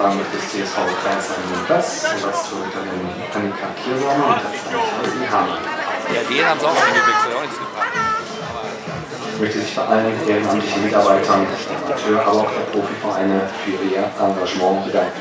Rahmen des CSV Kreis an Platz. Ersatztorhüterin Annika Kiersaumer und Ersatztorhüterin Hamann. Ja, den haben sie auch eingewechselt, auch nichts gebracht. Ich möchte sich bei allen ehrenamtlichen Mitarbeitern, der Amateur, aber auch der Profivereine für ihr Engagement bedanken.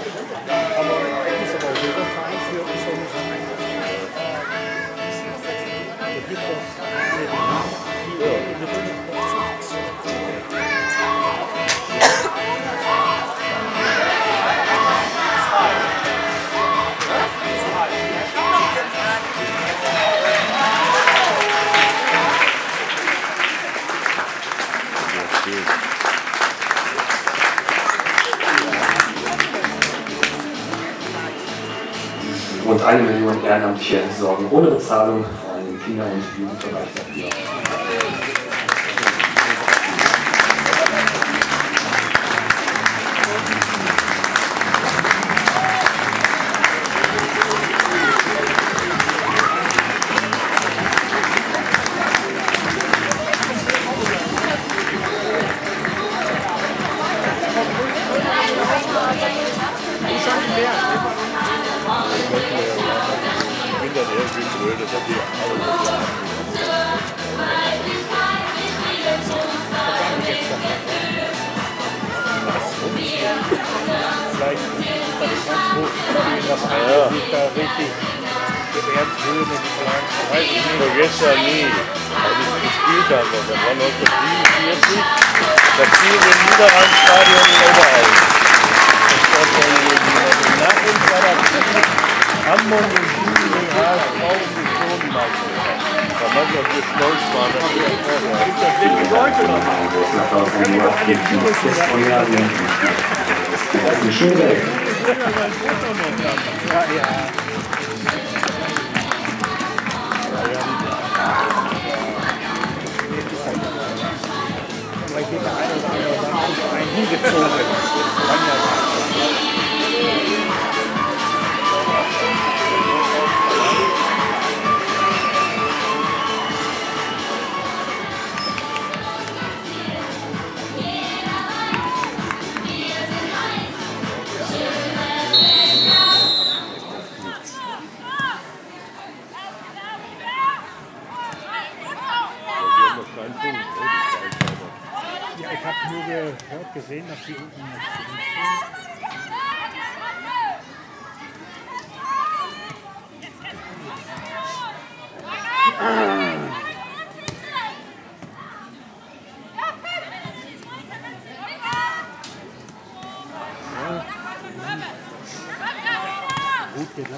Rund 1 Million Ehrenamtliche sorgen ohne Bezahlung, vor allem im Kinder- und Jugendbereich dafür. Vergesst ja nie, als ich gespielt habe, das war 1947, da fiel im Niederrhein-Stadion in Oberhausen. Nach uns war das Hamburg und Süden und HSV und die Zonenmeisterschaft. Da man ja so stolz war, dass wir das sind Leute noch mal. Das ist eine schöne Welt. Ja. Vielleicht geht der eine oder andere dann einen hingezogen. Kann ja sein. Ja, ich habe nur gehört, gesehen, dass die unten noch gut gedacht.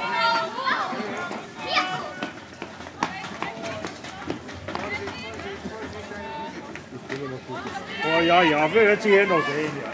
Oh ja, wir werden sie hier noch sehen, ja.